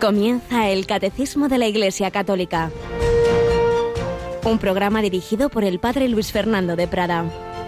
Comienza el Catecismo de la Iglesia Católica, un programa dirigido por el Padre Luis Fernando de Prada.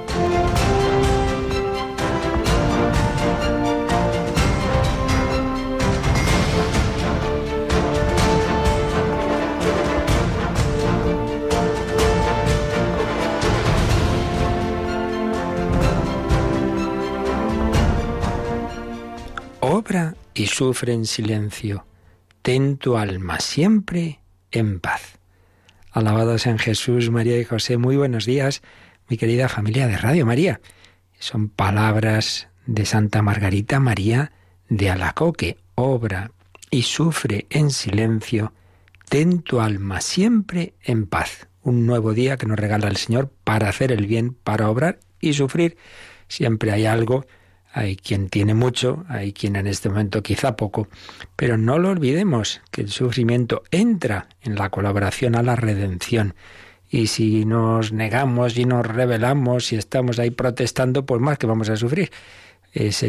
Obra y sufre en silencio. Ten tu alma siempre en paz. Alabados sean Jesús, María y José. Muy buenos días, mi querida familia de Radio María. Son palabras de Santa Margarita María de Alacoque. Obra y sufre en silencio. Ten tu alma siempre en paz. Un nuevo día que nos regala el Señor para hacer el bien, para obrar y sufrir. Siempre hay algo. Hay quien tiene mucho, hay quien en este momento quizá poco, pero no lo olvidemos que el sufrimiento entra en la colaboración a la redención. Y si nos negamos y nos rebelamos y estamos ahí protestando, pues más que vamos a sufrir. Es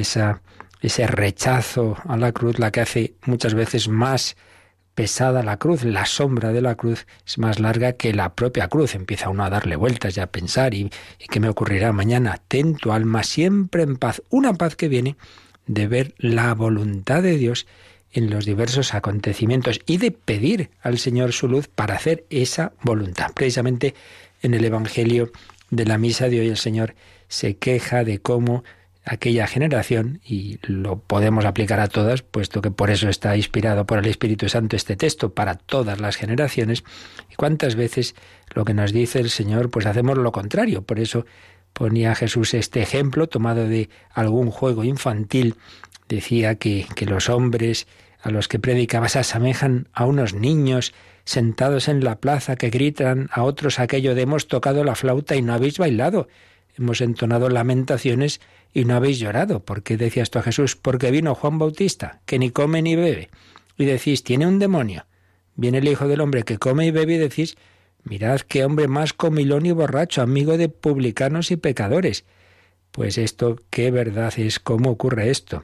ese rechazo a la cruz la que hace muchas veces más pesada la cruz. La sombra de la cruz es más larga que la propia cruz. Empieza uno a darle vueltas y a pensar ¿y qué me ocurrirá mañana? Ten tu alma siempre en paz. Una paz que viene de ver la voluntad de Dios en los diversos acontecimientos y de pedir al Señor su luz para hacer esa voluntad. Precisamente en el Evangelio de la misa de hoy el Señor se queja de cómo aquella generación, y lo podemos aplicar a todas, puesto que por eso está inspirado por el Espíritu Santo este texto, para todas las generaciones, y cuántas veces lo que nos dice el Señor, pues hacemos lo contrario. Por eso ponía Jesús este ejemplo, tomado de algún juego infantil. Decía que los hombres a los que predicaba se asemejan a unos niños sentados en la plaza que gritan a otros aquello de hemos tocado la flauta y no habéis bailado, hemos entonado lamentaciones y no habéis llorado. ¿Por qué decía esto a Jesús? Porque vino Juan Bautista, que ni come ni bebe. Y decís, tiene un demonio. Viene el Hijo del Hombre que come y bebe y decís, mirad qué hombre más comilón y borracho, amigo de publicanos y pecadores. Pues esto, qué verdad es, cómo ocurre esto.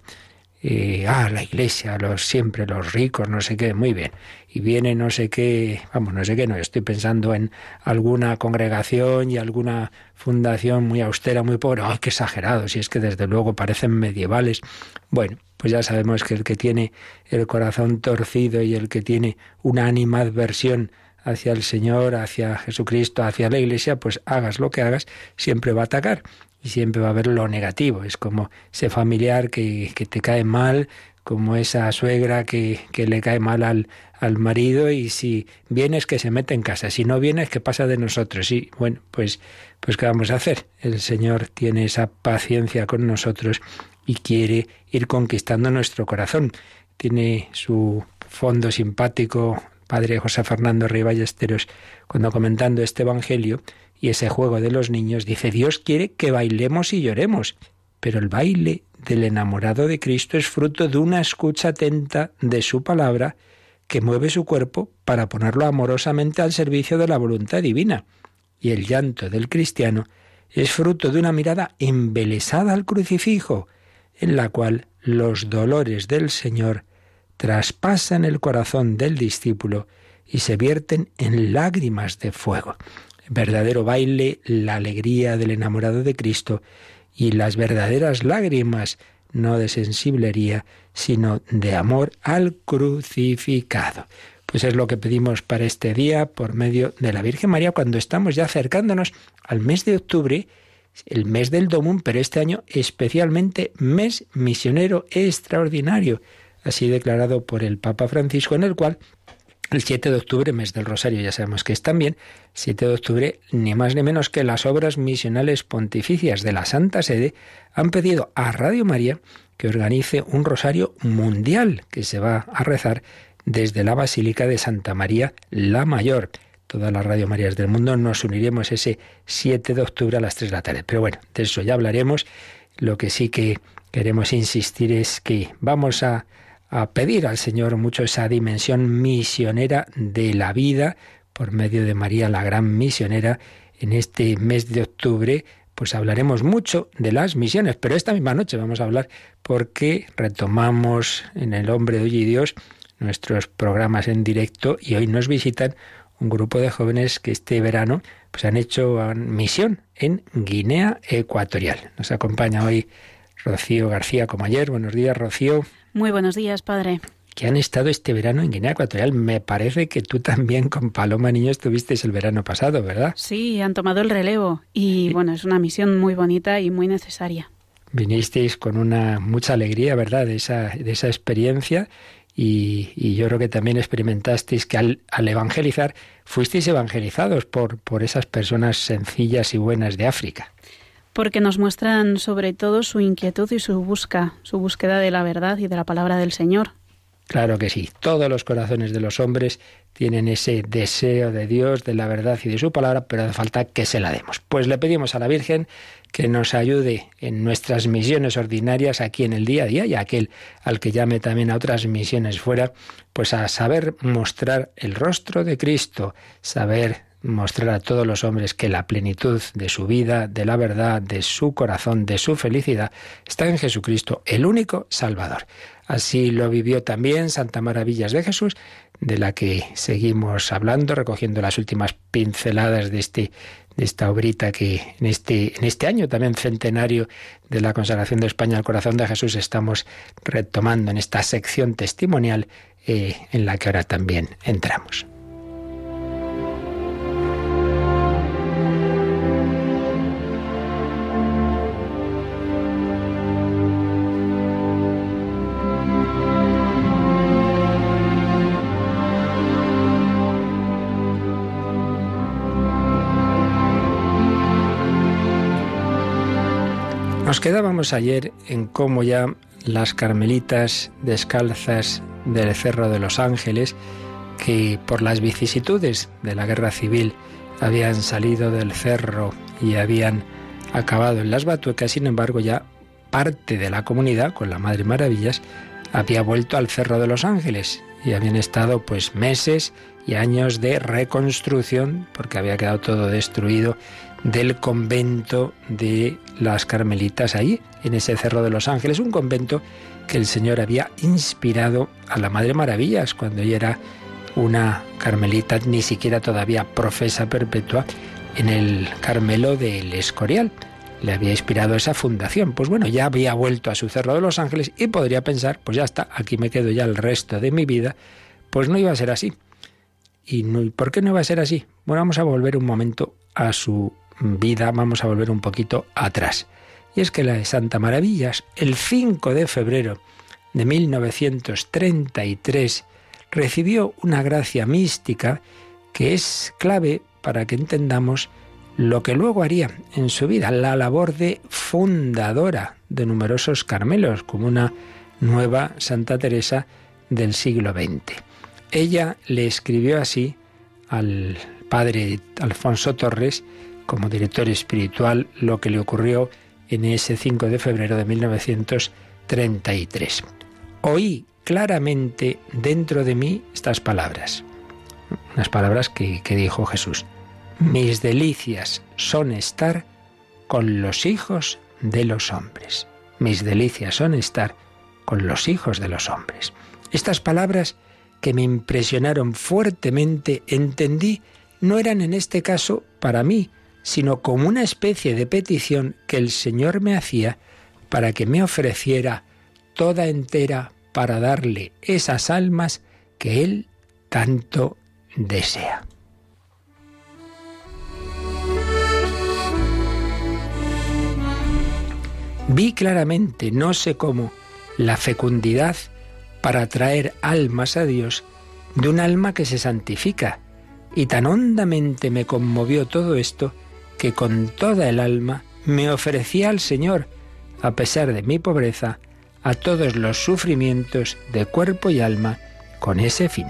La iglesia, siempre los ricos, no sé qué, muy bien. Y viene no sé qué, no sé qué, no, estoy pensando en alguna congregación y alguna fundación muy austera, muy pobre. ¡Ay, qué exagerado! Si es que desde luego parecen medievales. Bueno, pues ya sabemos que el que tiene el corazón torcido y el que tiene una animadversión hacia el Señor, hacia Jesucristo, hacia la iglesia, pues hagas lo que hagas, siempre va a atacar. Y siempre va a haber lo negativo. Es como ese familiar que te cae mal, como esa suegra que le cae mal al marido, y si vienes que se mete en casa, si no vienes que pasa de nosotros. Y bueno, pues ¿qué vamos a hacer? El Señor tiene esa paciencia con nosotros y quiere ir conquistando nuestro corazón. Tiene su fondo simpático Padre José Fernando Rey Ballesteros, cuando comentando este Evangelio y ese juego de los niños, dice, Dios quiere que bailemos y lloremos, pero el baile del enamorado de Cristo es fruto de una escucha atenta de su palabra que mueve su cuerpo para ponerlo amorosamente al servicio de la voluntad divina. Y el llanto del cristiano es fruto de una mirada embelesada al crucifijo, en la cual los dolores del Señor traspasan el corazón del discípulo y se vierten en lágrimas de fuego. Verdadero baile, la alegría del enamorado de Cristo y las verdaderas lágrimas, no de sensiblería, sino de amor al crucificado. Pues es lo que pedimos para este día por medio de la Virgen María, cuando estamos ya acercándonos al mes de octubre, el mes del Domum, pero este año especialmente mes misionero extraordinario, así declarado por el Papa Francisco, en el cual el 7 de octubre, mes del Rosario, ya sabemos que es también, 7 de octubre, ni más ni menos que las obras misionales pontificias de la Santa Sede han pedido a Radio María que organice un rosario mundial que se va a rezar desde la Basílica de Santa María la Mayor. Todas las Radio Marías del mundo nos uniremos ese 7 de octubre a las 3 de la tarde. Pero bueno, de eso ya hablaremos. Lo que sí que queremos insistir es que vamos a pedir al Señor mucho esa dimensión misionera de la vida por medio de María, la gran misionera. En este mes de octubre pues hablaremos mucho de las misiones, pero esta misma noche vamos a hablar porque retomamos en El hombre de hoy y Dios nuestros programas en directo y hoy nos visitan un grupo de jóvenes que este verano pues han hecho misión en Guinea Ecuatorial. Nos acompaña hoy Rocío García, como ayer. Buenos días, Rocío. Muy buenos días, padre. Que han estado este verano en Guinea Ecuatorial. Me parece que tú también con Paloma Niño estuvisteis el verano pasado, ¿verdad? Sí, han tomado el relevo y bueno, es una misión muy bonita y muy necesaria. Vinisteis con mucha alegría, ¿verdad?, de esa experiencia y yo creo que también experimentasteis que al evangelizar fuisteis evangelizados por esas personas sencillas y buenas de África. Porque nos muestran sobre todo su inquietud y su búsqueda de la verdad y de la palabra del Señor. Claro que sí, todos los corazones de los hombres tienen ese deseo de Dios, de la verdad y de su palabra, pero hace falta que se la demos. Pues le pedimos a la Virgen que nos ayude en nuestras misiones ordinarias aquí en el día a día y a aquel al que llame también a otras misiones fuera, pues a saber mostrar el rostro de Cristo, saber mostrar a todos los hombres que la plenitud de su vida, de la verdad, de su corazón, de su felicidad, está en Jesucristo, el único Salvador. Así lo vivió también Santa Maravillas de Jesús, de la que seguimos hablando, recogiendo las últimas pinceladas de esta obrita que en este año también centenario de la consagración de España al corazón de Jesús estamos retomando en esta sección testimonial en la que ahora también entramos. Nos quedábamos ayer en cómo ya las carmelitas descalzas del Cerro de los Ángeles, que por las vicisitudes de la guerra civil habían salido del cerro y habían acabado en las Batuecas, sin embargo ya parte de la comunidad, con la Madre Maravillas, había vuelto al Cerro de los Ángeles y habían estado pues meses y años de reconstrucción porque había quedado todo destruido del convento de las Carmelitas ahí, en ese Cerro de los Ángeles, un convento que el Señor había inspirado a la Madre Maravillas cuando ella era una carmelita, ni siquiera todavía profesa perpetua, en el Carmelo del Escorial. Le había inspirado esa fundación. Pues bueno, ya había vuelto a su Cerro de los Ángeles y podría pensar, pues ya está, aquí me quedo ya el resto de mi vida. Pues no iba a ser así. ¿Y por qué no iba a ser así? Bueno, vamos a volver un momento a su vida, vamos a volver un poquito atrás. Y es que la de Santa Maravillas, el 5 de febrero de 1933, recibió una gracia mística que es clave para que entendamos lo que luego haría en su vida, la labor de fundadora de numerosos Carmelos, como una nueva Santa Teresa del siglo XX. Ella le escribió así al padre Alfonso Torres, como director espiritual, lo que le ocurrió en ese 5 de febrero de 1933. Oí claramente dentro de mí estas palabras, unas palabras que dijo Jesús. Mis delicias son estar con los hijos de los hombres. Mis delicias son estar con los hijos de los hombres. Estas palabras que me impresionaron fuertemente, entendí, no eran en este caso para mí, sino como una especie de petición que el Señor me hacía para que me ofreciera toda entera para darle esas almas que Él tanto desea. Vi claramente, no sé cómo, la fecundidad para atraer almas a Dios de un alma que se santifica, y tan hondamente me conmovió todo esto que con toda el alma me ofrecía al Señor, a pesar de mi pobreza, a todos los sufrimientos de cuerpo y alma con ese fin.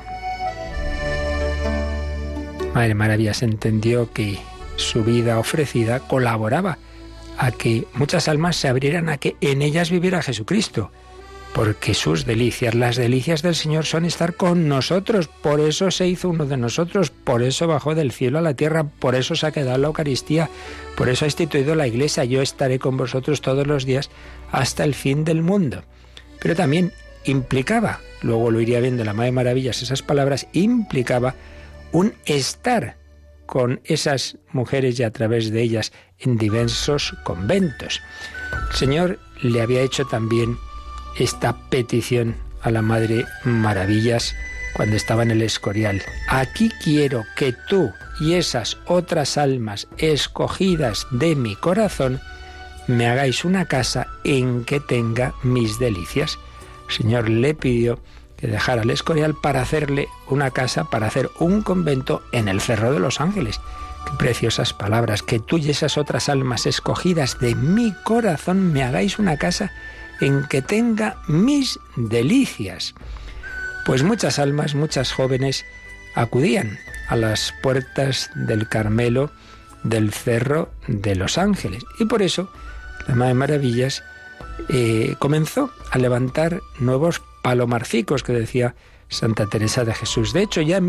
Madre Maravillas entendió que su vida ofrecida colaboraba a que muchas almas se abrieran a que en ellas viviera Jesucristo, porque sus delicias, las delicias del Señor son estar con nosotros, por eso se hizo uno de nosotros, por eso bajó del cielo a la tierra, por eso se ha quedado la Eucaristía, por eso ha instituido la Iglesia, yo estaré con vosotros todos los días hasta el fin del mundo. Pero también implicaba, luego lo iría viendo la Madre Maravillas, esas palabras, implicaba un estar con esas mujeres y a través de ellas en diversos conventos. El Señor le había hecho también esta petición a la Madre Maravillas cuando estaba en el Escorial. Aquí quiero que tú y esas otras almas escogidas de mi corazón me hagáis una casa en que tenga mis delicias. El Señor le pidió que dejara el Escorial para hacerle una casa, para hacer un convento en el Cerro de los Ángeles. Qué preciosas palabras, que tú y esas otras almas escogidas de mi corazón me hagáis una casa en que tenga mis delicias. Pues muchas almas, muchas jóvenes acudían a las puertas del Carmelo del Cerro de los Ángeles. Y por eso la Madre Maravillas comenzó a levantar nuevos palomarcicos, que decía Santa Teresa de Jesús. De hecho, ya en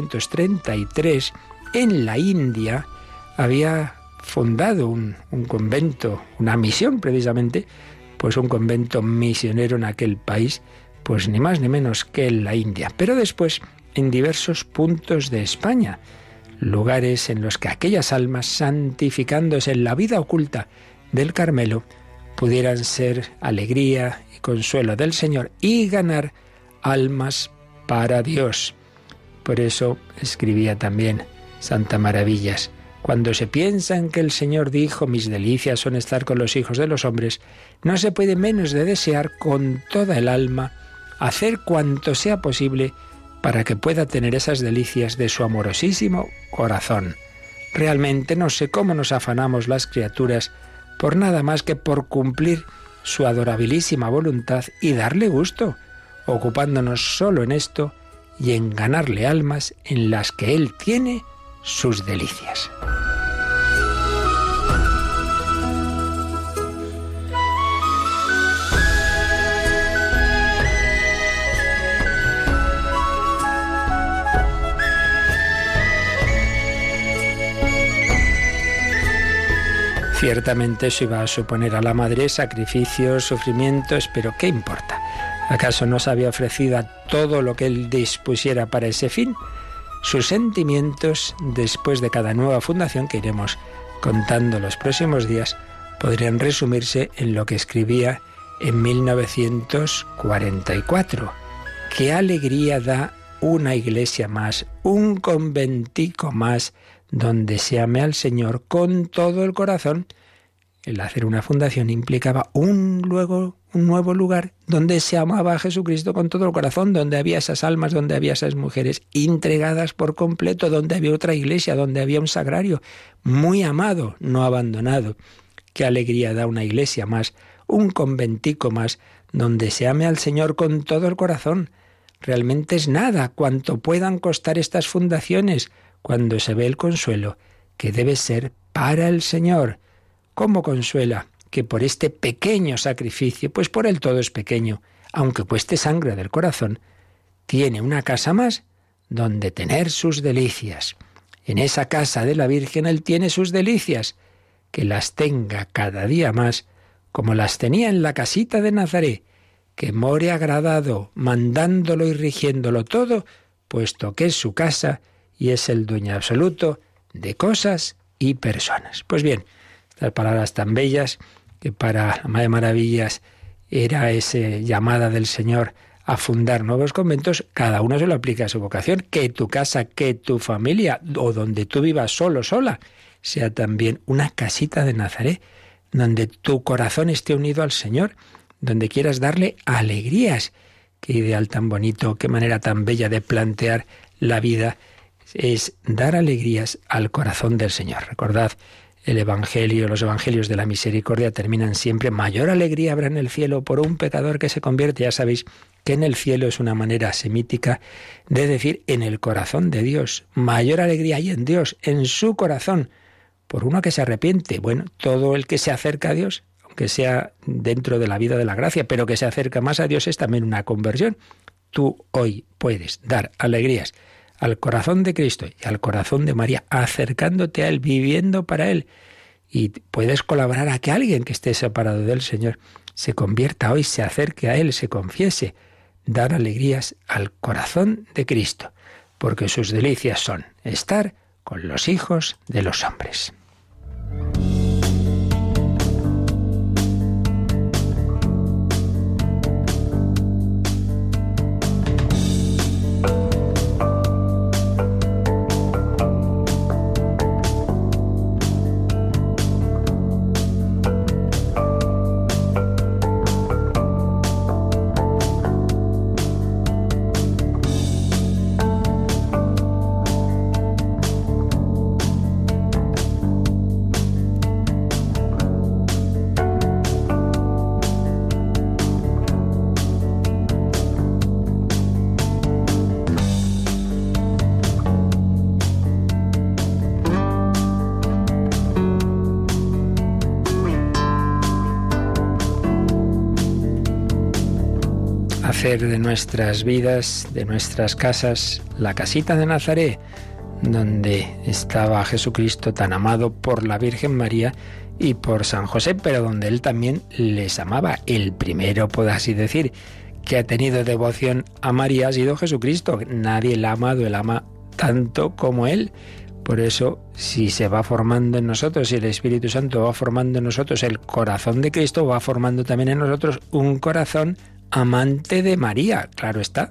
1933, en la India, había fundado un convento, una misión precisamente, pues un convento misionero en aquel país, pues ni más ni menos que en la India. Pero después, en diversos puntos de España, lugares en los que aquellas almas, santificándose en la vida oculta del Carmelo, pudieran ser alegría y consuelo del Señor y ganar almas para Dios. Por eso escribía también Santa Maravillas: cuando se piensa en que el Señor dijo, mis delicias son estar con los hijos de los hombres, no se puede menos de desear con toda el alma hacer cuanto sea posible para que pueda tener esas delicias de su amorosísimo corazón. Realmente no sé cómo nos afanamos las criaturas por nada más que por cumplir su adorabilísima voluntad y darle gusto, ocupándonos solo en esto y en ganarle almas en las que Él tiene sus delicias. Ciertamente eso iba a suponer a la madre sacrificios, sufrimientos, pero ¿qué importa? ¿Acaso no se había ofrecido a todo lo que Él dispusiera para ese fin? Sus sentimientos, después de cada nueva fundación que iremos contando los próximos días, podrían resumirse en lo que escribía en 1944. ¿Qué alegría da una iglesia más, un conventico más, donde se ame al Señor con todo el corazón? El hacer una fundación implicaba un nuevo lugar donde se amaba a Jesucristo con todo el corazón, donde había esas almas, donde había esas mujeres entregadas por completo, donde había otra iglesia, donde había un sagrario muy amado, no abandonado. Qué alegría da una iglesia más, un conventico más, donde se ame al Señor con todo el corazón. Realmente es nada cuanto puedan costar estas fundaciones, cuando se ve el consuelo que debe ser para el Señor. ¿Cómo consuela? Que por este pequeño sacrificio, pues por él todo es pequeño, aunque cueste sangre del corazón, tiene una casa más donde tener sus delicias. En esa casa de la Virgen Él tiene sus delicias, que las tenga cada día más, como las tenía en la casita de Nazaret, que more agradado, mandándolo y rigiéndolo todo, puesto que es su casa y es el dueño absoluto de cosas y personas. Pues bien, estas palabras tan bellas, que para la Madre Maravillas era esa llamada del Señor a fundar nuevos conventos, cada uno se lo aplica a su vocación, que tu casa, que tu familia, o donde tú vivas solo, sola, sea también una casita de Nazaret, donde tu corazón esté unido al Señor, donde quieras darle alegrías. Qué ideal tan bonito, qué manera tan bella de plantear la vida, es dar alegrías al corazón del Señor. Recordad, el Evangelio, los Evangelios de la Misericordia terminan siempre: mayor alegría habrá en el cielo por un pecador que se convierte. Ya sabéis que en el cielo es una manera semítica de decir en el corazón de Dios. Mayor alegría hay en Dios, en su corazón, por uno que se arrepiente. Bueno, todo el que se acerca a Dios, aunque sea dentro de la vida de la gracia, pero que se acerca más a Dios, es también una conversión. Tú hoy puedes dar alegrías al corazón de Cristo y al corazón de María, acercándote a Él, viviendo para Él. Y puedes colaborar a que alguien que esté separado del Señor se convierta hoy, se acerque a Él, se confiese. dar alegrías al corazón de Cristo, porque sus delicias son estar con los hijos de los hombres. Hacer de nuestras vidas, de nuestras casas, la casita de Nazaret, donde estaba Jesucristo tan amado por la Virgen María y por San José, pero donde Él también les amaba. El primero, puedo así decir, que ha tenido devoción a María ha sido Jesucristo. Nadie la ha amado, Él ama tanto como Él. Por eso, si se va formando en nosotros, si el Espíritu Santo va formando en nosotros el corazón de Cristo, va formando también en nosotros un corazón amante de María. Claro está.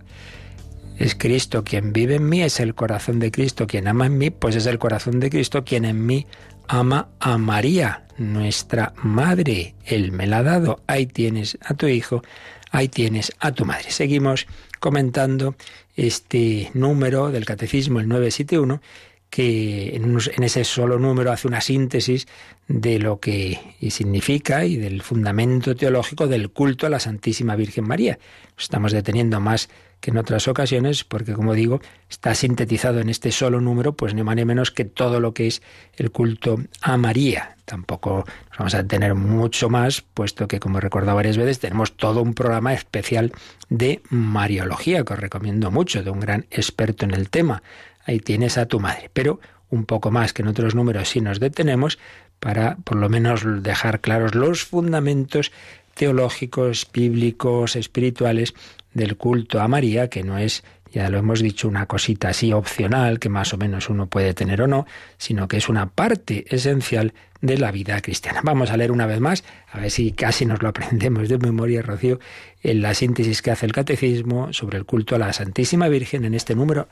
Es Cristo quien vive en mí, es el corazón de Cristo quien ama en mí, pues es el corazón de Cristo quien en mí ama a María, nuestra madre. Él me la ha dado. Ahí tienes a tu hijo, ahí tienes a tu madre. Seguimos comentando este número del Catecismo, el 971, que en ese solo número hace una síntesis de lo que significa y del fundamento teológico del culto a la Santísima Virgen María. Nos estamos deteniendo más que en otras ocasiones porque, como digo, está sintetizado en este solo número, pues ni más ni menos que todo lo que es el culto a María. Tampoco nos vamos a detener mucho más, puesto que, como he recordado varias veces, tenemos todo un programa especial de Mariología, que os recomiendo mucho, de un gran experto en el tema. Ahí tienes a tu madre. Pero un poco más que en otros números sí nos detenemos para por lo menos dejar claros los fundamentos teológicos, bíblicos, espirituales del culto a María, que no es, ya lo hemos dicho, una cosita así opcional que más o menos uno puede tener o no, sino que es una parte esencial de la vida cristiana. Vamos a leer una vez más, a ver si casi nos lo aprendemos de memoria, Rocío, en la síntesis que hace el Catecismo sobre el culto a la Santísima Virgen en este número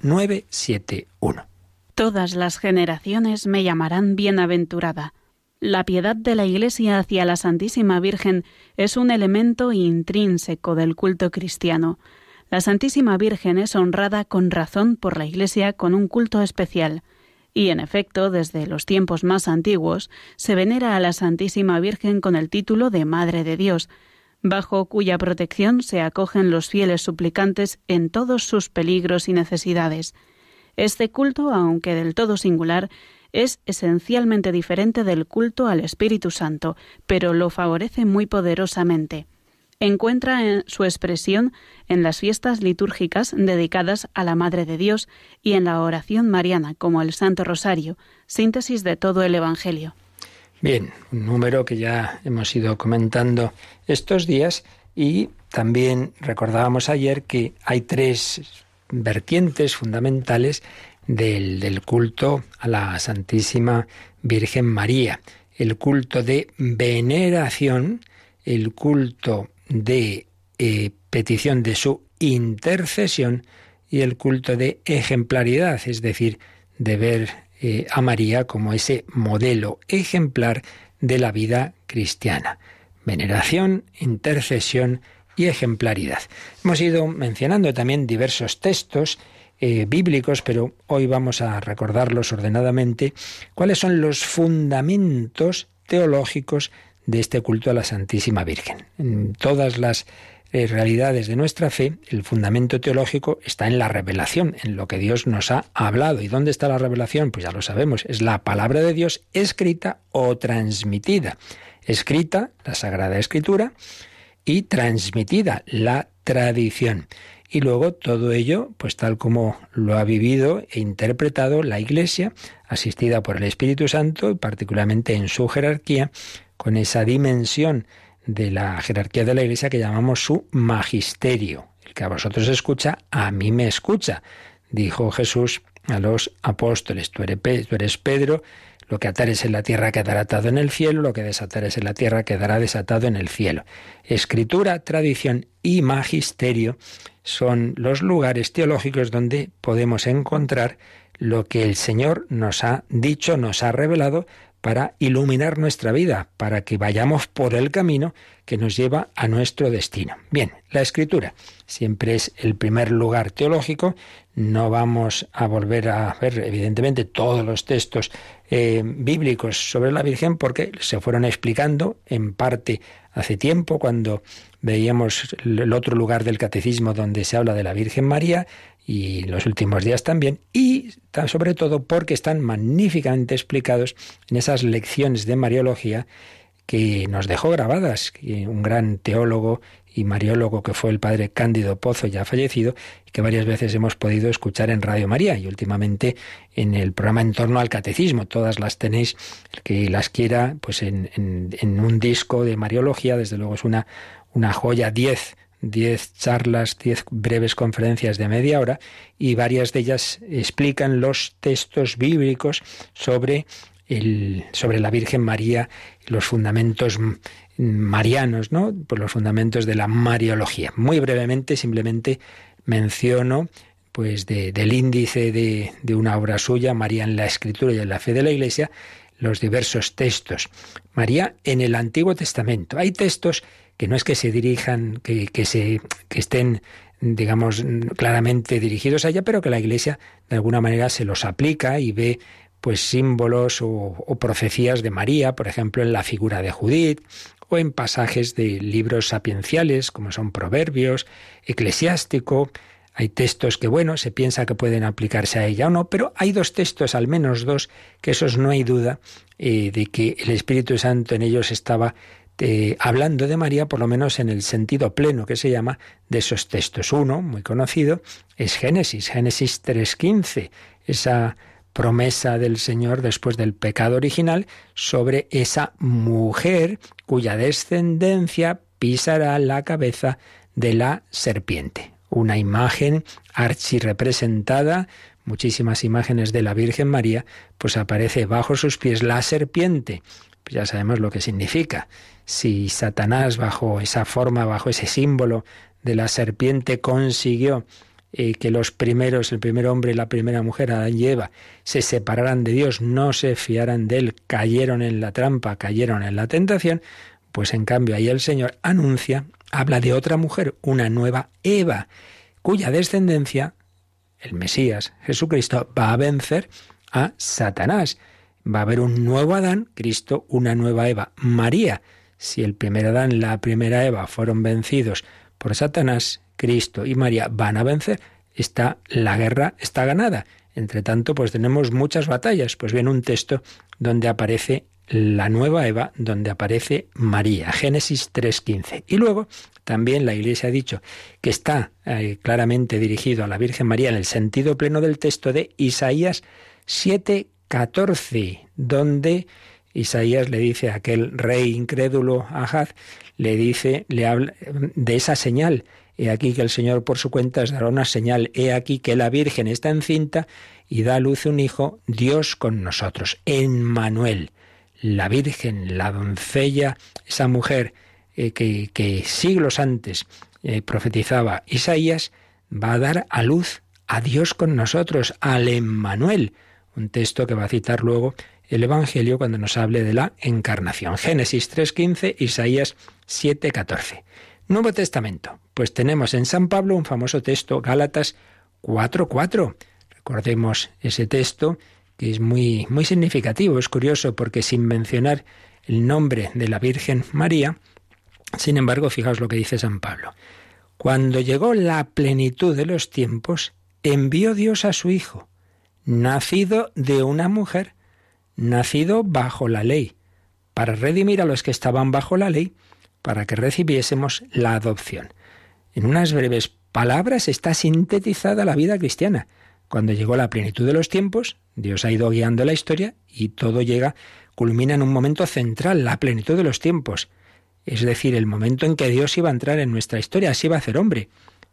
971. Todas las generaciones me llamarán bienaventurada. La piedad de la Iglesia hacia la Santísima Virgen es un elemento intrínseco del culto cristiano. La Santísima Virgen es honrada con razón por la Iglesia con un culto especial. Y, en efecto, desde los tiempos más antiguos, se venera a la Santísima Virgen con el título de Madre de Dios, bajo cuya protección se acogen los fieles suplicantes en todos sus peligros y necesidades. Este culto, aunque del todo singular, es esencialmente diferente del culto al Espíritu Santo, pero lo favorece muy poderosamente. Encuentra su expresión en las fiestas litúrgicas dedicadas a la Madre de Dios y en la oración mariana, como el Santo Rosario, síntesis de todo el Evangelio. Bien, un número que ya hemos ido comentando estos días y también recordábamos ayer que hay tres vertientes fundamentales del culto a la Santísima Virgen María. El culto de veneración, el culto de petición de su intercesión y el culto de ejemplaridad, es decir, de ver a María como ese modelo ejemplar de la vida cristiana. Veneración, intercesión y ejemplaridad. Hemos ido mencionando también diversos textos bíblicos, pero hoy vamos a recordarlos ordenadamente. ¿Cuáles son los fundamentos teológicos de este culto a la Santísima Virgen? En todas las realidades de nuestra fe, el fundamento teológico está en la revelación, en lo que Dios nos ha hablado. ¿Y dónde está la revelación? Pues ya lo sabemos, es la palabra de Dios escrita o transmitida. Escrita, la Sagrada Escritura, y transmitida, la tradición. Y luego todo ello, pues tal como lo ha vivido e interpretado la Iglesia, asistida por el Espíritu Santo, y particularmente en su jerarquía, con esa dimensión de la jerarquía de la Iglesia que llamamos su magisterio. el que a vosotros escucha, a mí me escucha. Dijo Jesús a los apóstoles, tú eres Pedro, lo que atares en la tierra quedará atado en el cielo, lo que desatares en la tierra quedará desatado en el cielo. Escritura, tradición y magisterio son los lugares teológicos donde podemos encontrar lo que el Señor nos ha dicho, nos ha revelado para iluminar nuestra vida, para que vayamos por el camino que nos lleva a nuestro destino. Bien, la Escritura siempre es el primer lugar teológico. No vamos a volver a ver, evidentemente, todos los textos bíblicos sobre la Virgen, porque se fueron explicando en parte hace tiempo, cuando veíamos el otro lugar del Catecismo donde se habla de la Virgen María, y los últimos días también, y sobre todo porque están magníficamente explicados en esas lecciones de Mariología que nos dejó grabadas, que un gran teólogo y mariólogo que fue el padre Cándido Pozo, ya fallecido, y que varias veces hemos podido escuchar en Radio María y últimamente en el programa En torno al Catecismo. Todas las tenéis, el que las quiera, pues en un disco de Mariología. Desde luego es una joya. 10 charlas, 10 breves conferencias de media hora, y varias de ellas explican los textos bíblicos sobre la Virgen María, los fundamentos marianos, ¿no? Pues los fundamentos de la Mariología. Muy brevemente, simplemente menciono pues del índice de una obra suya, María en la Escritura y en la fe de la Iglesia, los diversos textos. María en el Antiguo Testamento. Hay textos que no es que se dirijan, que estén, digamos, claramente dirigidos a ella, pero que la Iglesia de alguna manera se los aplica y ve pues símbolos o profecías de María, por ejemplo, en la figura de Judith, o en pasajes de libros sapienciales, como son Proverbios, Eclesiástico. Hay textos que, bueno, se piensa que pueden aplicarse a ella o no, pero hay dos textos, al menos dos, que esos no hay duda de que el Espíritu Santo en ellos estaba hablando de María, por lo menos en el sentido pleno que se llama de esos textos. Uno, muy conocido, es Génesis 3:15, esa promesa del Señor después del pecado original sobre esa mujer cuya descendencia pisará la cabeza de la serpiente. Una imagen archirrepresentada, muchísimas imágenes de la Virgen María, pues aparece bajo sus pies la serpiente. Pues ya sabemos lo que significa. Si Satanás, bajo esa forma, bajo ese símbolo de la serpiente, consiguió que los primeros, el primer hombre y la primera mujer, Adán y Eva, se separaran de Dios, no se fiaran de Él, cayeron en la trampa, cayeron en la tentación, pues en cambio ahí el Señor anuncia, habla de otra mujer, una nueva Eva, cuya descendencia, el Mesías, Jesucristo, va a vencer a Satanás. Va a haber un nuevo Adán, Cristo, una nueva Eva, María. Si el primer Adán, la primera Eva fueron vencidos por Satanás, Cristo y María van a vencer. La guerra está ganada. Entre tanto, pues tenemos muchas batallas. Pues bien, un texto donde aparece la nueva Eva, donde aparece María, Génesis 3:15. Y luego también la Iglesia ha dicho que está claramente dirigido a la Virgen María en el sentido pleno del texto de Isaías 7:14, donde Isaías le dice a aquel rey incrédulo Ahaz, le habla de esa señal. He aquí que el Señor por su cuenta os dará una señal. He aquí que la Virgen está encinta y da a luz un hijo, Dios con nosotros. Emmanuel, la Virgen, la doncella, esa mujer que siglos antes profetizaba Isaías, va a dar a luz a Dios con nosotros, al Emmanuel. Un texto que va a citar luego el Evangelio cuando nos hable de la encarnación. Génesis 3:15, Isaías 7:14. Nuevo Testamento. Pues tenemos en San Pablo un famoso texto, Gálatas 4:4. Recordemos ese texto que es muy, muy significativo. Es curioso porque sin mencionar el nombre de la Virgen María, sin embargo, fijaos lo que dice San Pablo. Cuando llegó la plenitud de los tiempos, envió Dios a su Hijo, nacido de una mujer, nacido bajo la ley, para redimir a los que estaban bajo la ley, para que recibiésemos la adopción. En unas breves palabras está sintetizada la vida cristiana. Cuando llegó la plenitud de los tiempos, Dios ha ido guiando la historia y todo culmina en un momento central, la plenitud de los tiempos. Es decir, el momento en que Dios iba a entrar en nuestra historia, se iba a hacer hombre.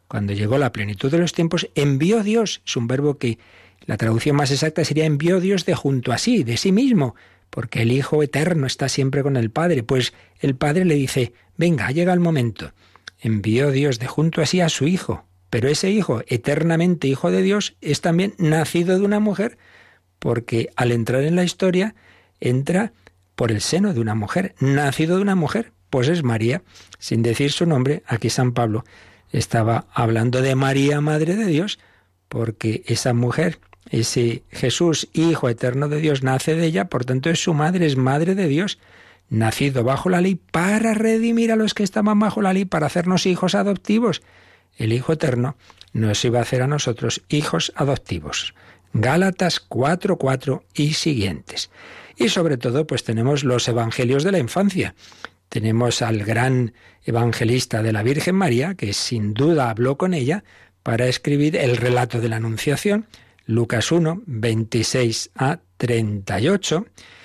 cuando llegó la plenitud de los tiempos, envió Dios. Es un verbo que la traducción más exacta sería envió Dios de junto a sí, de sí mismo, porque el Hijo eterno está siempre con el Padre. Pues el Padre le dice, venga, llega el momento. Envió Dios de junto a sí a su Hijo, pero ese Hijo, eternamente Hijo de Dios, es también nacido de una mujer, porque al entrar en la historia, entra por el seno de una mujer, nacido de una mujer, pues es María. Sin decir su nombre, aquí San Pablo estaba hablando de María, Madre de Dios, porque esa mujer, ese Jesús, Hijo eterno de Dios, nace de ella, por tanto es su madre, es Madre de Dios, nacido bajo la ley para redimir a los que estaban bajo la ley, para hacernos hijos adoptivos. El Hijo eterno nos iba a hacer a nosotros hijos adoptivos. Gálatas 4:4 y siguientes. Y sobre todo, pues tenemos los evangelios de la infancia. Tenemos al gran evangelista de la Virgen María, que sin duda habló con ella para escribir el relato de la Anunciación, Lucas 1, 26 a 38.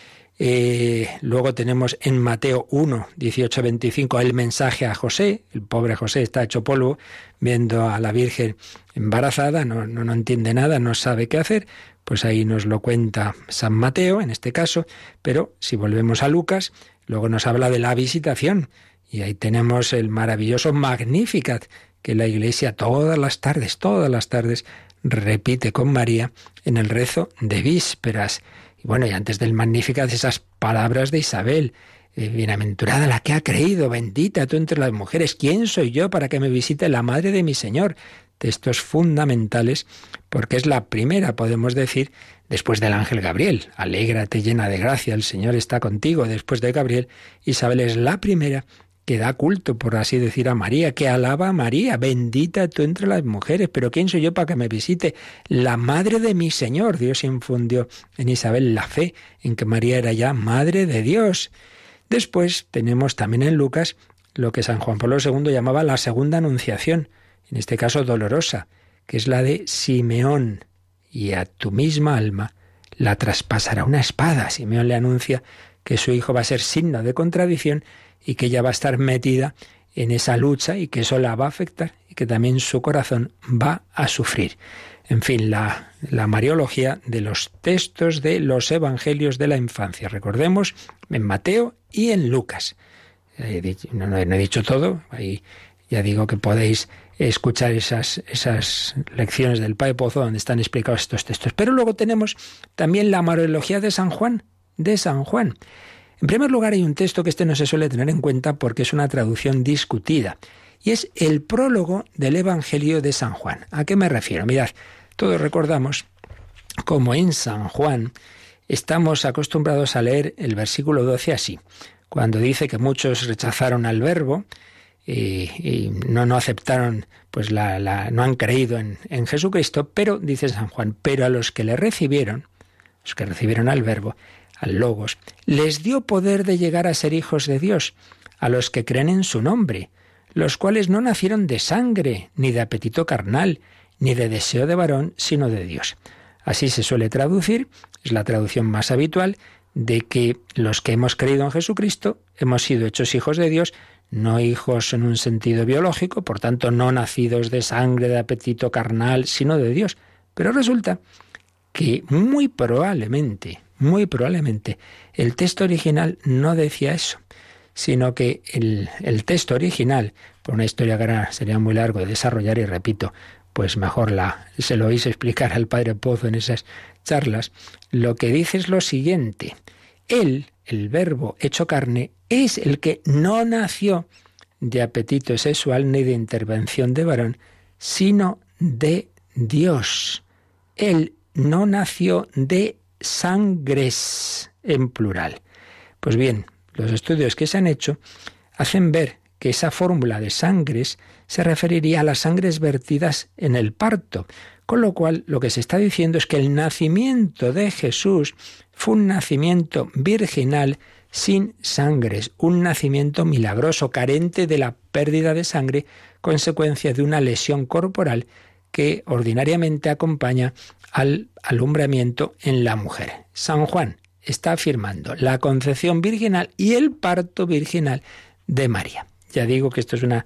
Luego tenemos en Mateo 1, 18 a 25 el mensaje a José. El pobre José está hecho polvo viendo a la Virgen embarazada, no entiende nada, no sabe qué hacer. Pues ahí nos lo cuenta San Mateo, en este caso. Pero si volvemos a Lucas, luego nos habla de la visitación. Y ahí tenemos el maravilloso Magnificat, que la Iglesia todas las tardes repite con María en el rezo de vísperas. Y bueno, y antes del Magnificat, esas palabras de Isabel: bienaventurada la que ha creído, bendita tú entre las mujeres, ¿quién soy yo para que me visite la madre de mi Señor? Textos fundamentales, porque es la primera, podemos decir, después del ángel Gabriel. Alégrate llena de gracia, el Señor está contigo. Después de Gabriel, Isabel es la primera que da culto, por así decir, a María, que alaba a María, bendita tú entre las mujeres, pero ¿quién soy yo para que me visite la madre de mi Señor? Dios infundió en Isabel la fe en que María era ya madre de Dios. Después tenemos también en Lucas lo que San Juan Pablo II llamaba la segunda anunciación, en este caso dolorosa, que es la de Simeón. Y a tu misma alma la traspasará una espada. Simeón le anuncia que su hijo va a ser signo de contradicción y que ella va a estar metida en esa lucha y que eso la va a afectar y que también su corazón va a sufrir. En fin, la mariología de los textos de los evangelios de la infancia. Recordemos, en Mateo y en Lucas. No he dicho todo, ahí ya digo que podéis escuchar esas lecciones del Padre Pozo donde están explicados estos textos. Pero luego tenemos también la mariología de San Juan. En primer lugar, hay un texto que no se suele tener en cuenta porque es una traducción discutida, y es el prólogo del Evangelio de San Juan. ¿A qué me refiero? Mirad, todos recordamos cómo en San Juan estamos acostumbrados a leer el versículo 12 así, cuando dice que muchos rechazaron al Verbo y no aceptaron, pues no han creído en Jesucristo, pero, dice San Juan, pero a los que le recibieron, los que recibieron al Verbo, al Logos, les dio poder de llegar a ser hijos de Dios, a los que creen en su nombre, los cuales no nacieron de sangre, ni de apetito carnal, ni de deseo de varón, sino de Dios. Así se suele traducir, es la traducción más habitual, de que los que hemos creído en Jesucristo hemos sido hechos hijos de Dios, no hijos en un sentido biológico, por tanto no nacidos de sangre, de apetito carnal, sino de Dios. Pero resulta que muy probablemente, el texto original no decía eso, sino que el texto original, por una historia que ahora sería muy largo de desarrollar, y repito, pues mejor se lo oís explicar al Padre Pozo en esas charlas, lo que dice es lo siguiente: Él, el Verbo hecho carne, es el que no nació de apetito sexual ni de intervención de varón, sino de Dios. Él no nació de sangres, en plural. Pues bien, los estudios que se han hecho hacen ver que esa fórmula de sangres se referiría a las sangres vertidas en el parto, con lo cual lo que se está diciendo es que el nacimiento de Jesús fue un nacimiento virginal sin sangres, un nacimiento milagroso, carente de la pérdida de sangre, consecuencia de una lesión corporal que ordinariamente acompaña al alumbramiento en la mujer. San Juan está afirmando la concepción virginal y el parto virginal de María. Ya digo que esto es una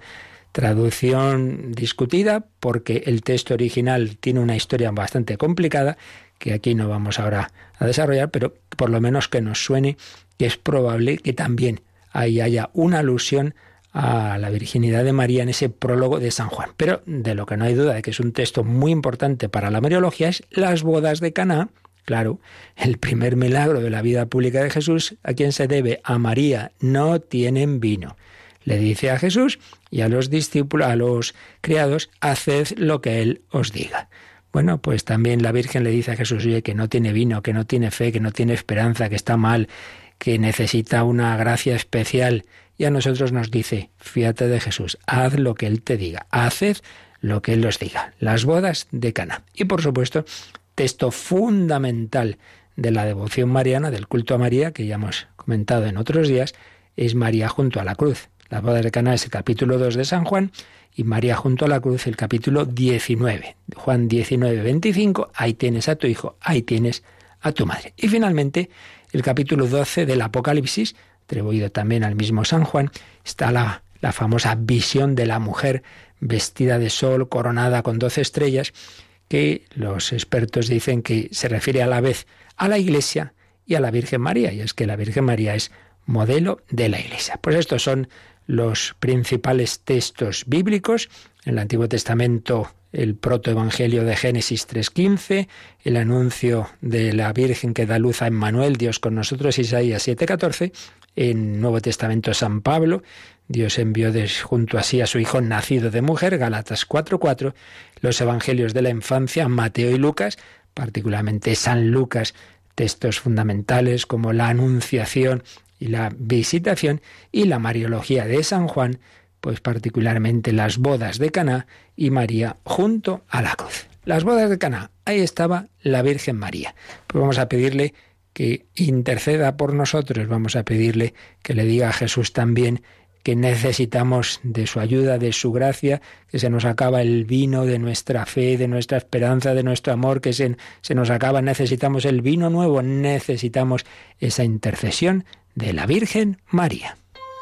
traducción discutida porque el texto original tiene una historia bastante complicada que aquí no vamos ahora a desarrollar, pero por lo menos que nos suene que es probable que también ahí haya una alusión a la virginidad de María en ese prólogo de San Juan. Pero de lo que no hay duda de que es un texto muy importante para la Mariología es las bodas de Caná. Claro, el primer milagro de la vida pública de Jesús, ¿a quién se debe? A María. No tienen vino. Le dice a Jesús y a los discípulos, a los criados, haced lo que Él os diga. Bueno, pues también la Virgen le dice a Jesús, oye, que no tiene vino, que no tiene fe, que no tiene esperanza, que está mal, que necesita una gracia especial. Y a nosotros nos dice, fíate de Jesús, haz lo que Él te diga, haced lo que Él os diga. Las bodas de Caná. Y por supuesto, texto fundamental de la devoción mariana, del culto a María, que ya hemos comentado en otros días, es María junto a la cruz. Las bodas de Caná es el capítulo 2 de San Juan y María junto a la cruz el capítulo 19. Juan 19, 25, ahí tienes a tu hijo, ahí tienes a tu madre. Y finalmente, el capítulo 12 del Apocalipsis, atribuido también al mismo San Juan, está la famosa visión de la mujer vestida de sol, coronada con 12 estrellas, que los expertos dicen que se refiere a la vez a la Iglesia y a la Virgen María, y es que la Virgen María es modelo de la Iglesia. Pues estos son los principales textos bíblicos. En el Antiguo Testamento, el protoevangelio de Génesis 3.15, el anuncio de la Virgen que da luz a Emmanuel, Dios con nosotros, Isaías 7.14, en Nuevo Testamento San Pablo, Dios envió junto a sí a su Hijo nacido de mujer, Gálatas 4.4, los evangelios de la infancia, Mateo y Lucas, particularmente San Lucas, textos fundamentales como la Anunciación y la Visitación, y la Mariología de San Juan, pues particularmente las bodas de Caná y María junto a la cruz. Las bodas de Caná, ahí estaba la Virgen María. Pues vamos a pedirle que interceda por nosotros, vamos a pedirle que le diga a Jesús también que necesitamos de su ayuda, de su gracia, que se nos acaba el vino de nuestra fe, de nuestra esperanza, de nuestro amor, que se nos acaba, necesitamos el vino nuevo, necesitamos esa intercesión de la Virgen María.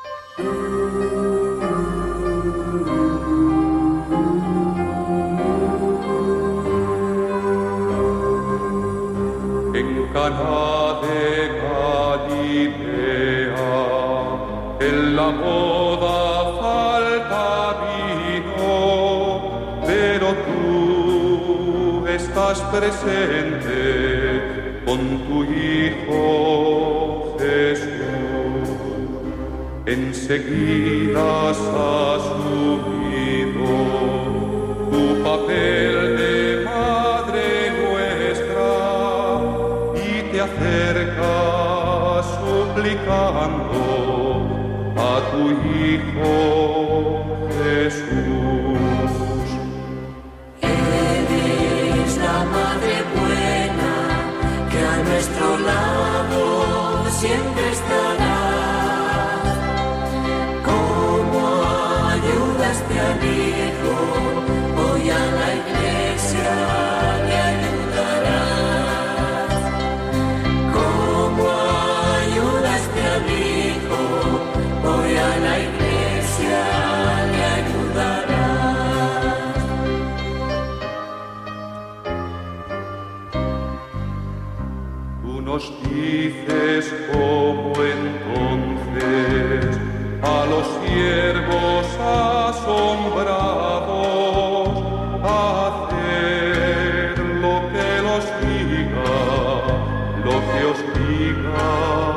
En Caná de Galilea, en la boda falta vino, pero tú estás presente con tu Hijo Jesús. Enseguida has asumido tu papel de Madre nuestra y te acercas suplicando a tu Hijo Jesús. Eres la Madre buena que a nuestro lado siempre estará. Al Hijo, hoy a la Iglesia le ayudarás. Como ayudaste al Hijo, hoy a la Iglesia le ayudarás. Tú nos dices como entonces a los siervos asombrados, hacer lo que los diga, lo que os diga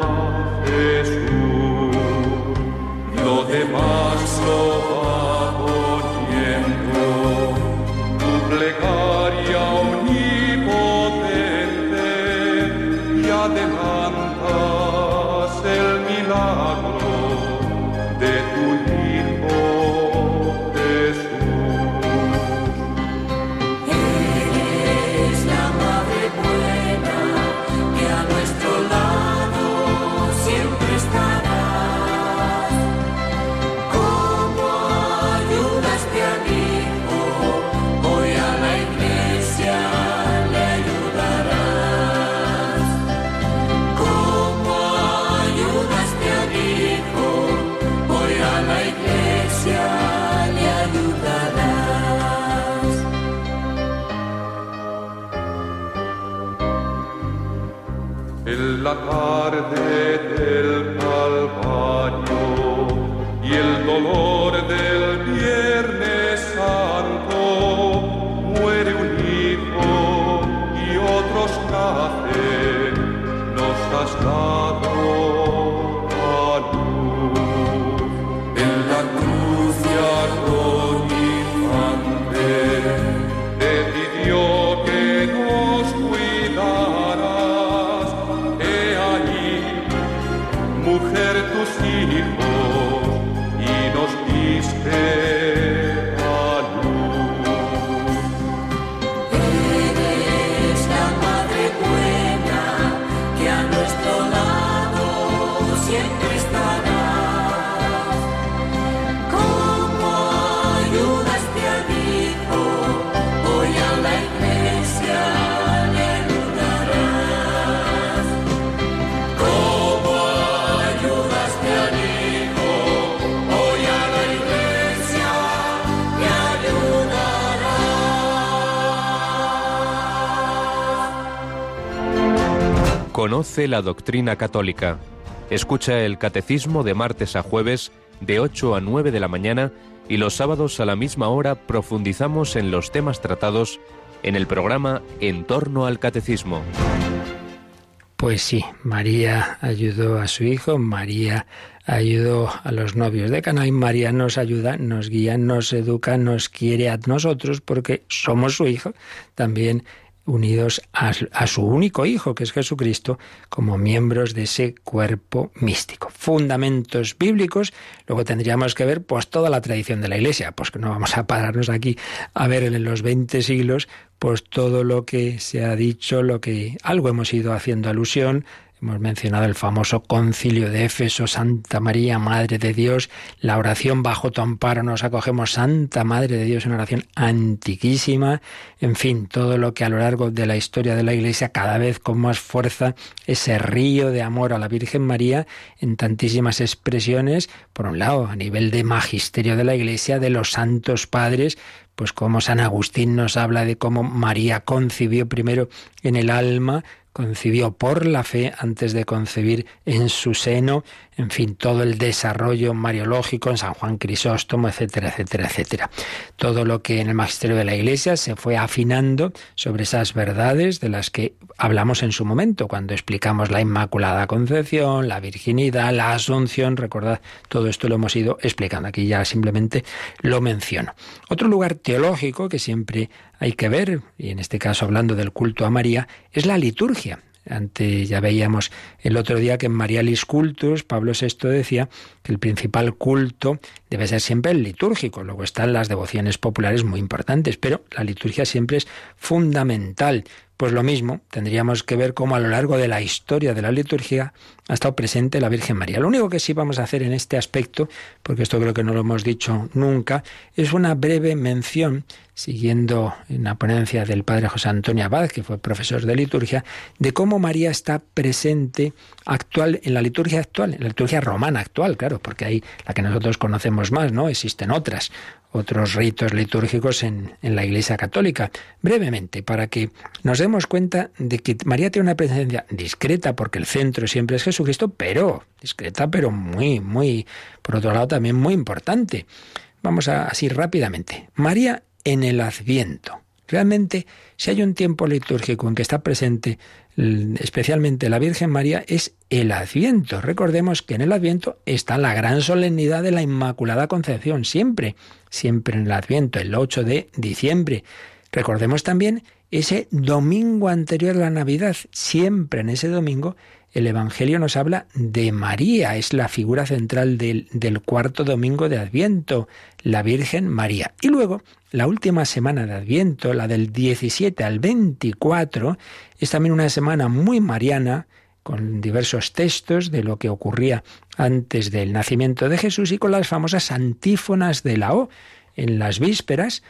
Jesús. Lo demás lo va oyendo, tu plegaria omnipotente, y adelantas el milagro de tu Hijo Jesús. Eres la Madre buena que a nuestro lado siempre tarde del Calvario y el dolor del Viernes Santo, muere un hijo y otros nacen, nos has dado la luz. En la cruz y agonizante te pidió que nos cuidaras. He ahí, mujer, tus hijos, y nos diste la luz. Eres la madre buena que a nuestro lado siempre estará. Como ayudaste al hijo, hoy a la iglesia le ayudarás. Como ayudaste al hijo, hoy a la iglesia le ayudarás. Conoce la doctrina católica. Escucha el catecismo de martes a jueves de 8 a 9 de la mañana y los sábados a la misma hora profundizamos en los temas tratados en el programa En torno al catecismo. Pues sí, María ayudó a su hijo, María ayudó a los novios de Caná y María nos ayuda, nos guía, nos educa, nos quiere a nosotros porque somos su hijo, también unidos a su único hijo, que es Jesucristo, como miembros de ese cuerpo místico. Fundamentos bíblicos, luego tendríamos que ver pues toda la tradición de la Iglesia, pues que no vamos a pararnos aquí a ver en los 20 siglos, pues todo lo que se ha dicho, lo que algo hemos ido haciendo alusión. Hemos mencionado el famoso Concilio de Éfeso, Santa María, Madre de Dios, la oración bajo tu amparo nos acogemos, Santa Madre de Dios, una oración antiquísima, en fin, todo lo que a lo largo de la historia de la Iglesia cada vez con más fuerza, ese río de amor a la Virgen María en tantísimas expresiones, por un lado, a nivel de magisterio de la Iglesia, de los santos padres, pues como San Agustín nos habla de cómo María concibió primero en el alma, concibió por la fe antes de concebir en su seno, en fin, todo el desarrollo mariológico en San Juan Crisóstomo, etcétera, etcétera, etcétera. Todo lo que en el magisterio de la Iglesia se fue afinando sobre esas verdades de las que hablamos en su momento, cuando explicamos la Inmaculada Concepción, la virginidad, la Asunción, recordad, todo esto lo hemos ido explicando, aquí ya simplemente lo menciono. Otro lugar teológico que siempre hay que ver, y en este caso hablando del culto a María, es la liturgia. Antes ya veíamos el otro día que en Marialis Cultus Pablo VI decía que el principal culto debe ser siempre el litúrgico. Luego están las devociones populares muy importantes, pero la liturgia siempre es fundamental. Pues lo mismo, tendríamos que ver cómo a lo largo de la historia de la liturgia ha estado presente la Virgen María. Lo único que sí vamos a hacer en este aspecto, porque esto creo que no lo hemos dicho nunca, es una breve mención, siguiendo en la ponencia del padre José Antonio Abad, que fue profesor de liturgia, de cómo María está presente actual en la liturgia actual, en la liturgia romana actual, claro, porque ahí la que nosotros conocemos más, ¿no? Existen otros ritos litúrgicos en la Iglesia Católica. Brevemente, para que nos demos cuenta de que María tiene una presencia discreta, porque el centro siempre es Jesucristo, pero discreta, pero muy, muy, por otro lado también muy importante. Vamos así rápidamente. María en el Adviento. Realmente, si hay un tiempo litúrgico en que está presente especialmente la Virgen María, es el Adviento. Recordemos que en el Adviento está la gran solemnidad de la Inmaculada Concepción, siempre en el Adviento, el 8 de diciembre. Recordemos también ese domingo anterior a la Navidad, siempre en ese domingo el Evangelio nos habla de María, es la figura central del cuarto domingo de Adviento, la Virgen María. Y luego, la última semana de Adviento, la del 17 al 24, es también una semana muy mariana, con diversos textos de lo que ocurría antes del nacimiento de Jesús y con las famosas antífonas de la O. En las vísperas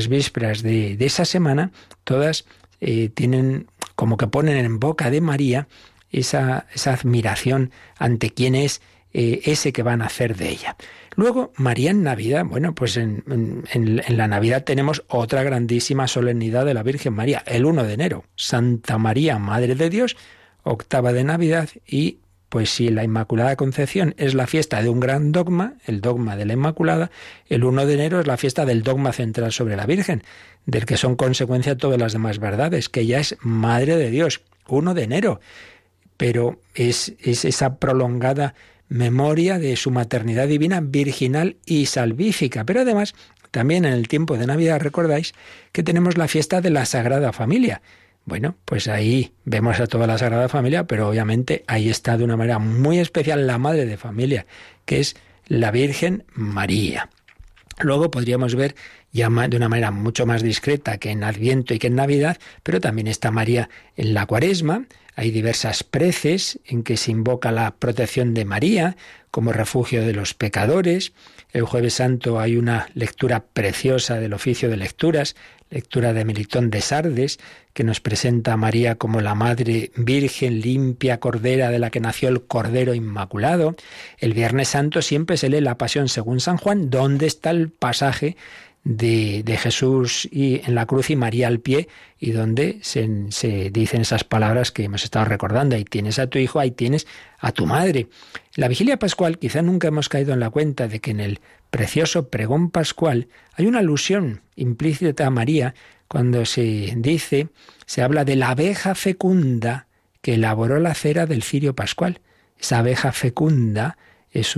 de esa semana, todas tienen como que ponen en boca de María esa admiración ante quién es ese que van a hacer de ella. Luego, María en Navidad, bueno, pues en la Navidad tenemos otra grandísima solemnidad de la Virgen María, el 1 de enero, Santa María, Madre de Dios, octava de Navidad y pues si la Inmaculada Concepción es la fiesta de un gran dogma, el dogma de la Inmaculada, el 1 de enero es la fiesta del dogma central sobre la Virgen, del que son consecuencia todas las demás verdades, que ella es Madre de Dios, 1 de enero. Pero es esa prolongada memoria de su maternidad divina, virginal y salvífica. Pero además, también en el tiempo de Navidad, recordáis que tenemos la fiesta de la Sagrada Familia. Bueno, pues ahí vemos a toda la Sagrada Familia, pero obviamente ahí está de una manera muy especial la Madre de Familia, que es la Virgen María. Luego podríamos ver ya de una manera mucho más discreta que en Adviento y que en Navidad, pero también está María en la Cuaresma. Hay diversas preces en que se invoca la protección de María como refugio de los pecadores. El Jueves Santo hay una lectura preciosa del oficio de lecturas, lectura de Melitón de Sardes, que nos presenta a María como la Madre Virgen, limpia, Cordera, de la que nació el Cordero Inmaculado. El Viernes Santo siempre se lee la Pasión según San Juan, donde está el pasaje de Jesús y en la cruz y María al pie, y donde se dicen esas palabras que hemos estado recordando: ahí tienes a tu hijo, ahí tienes a tu madre. La vigilia pascual, quizá nunca hemos caído en la cuenta de que en el precioso pregón pascual hay una alusión implícita a María cuando se habla de la abeja fecunda que elaboró la cera del cirio pascual. Esa abeja fecunda es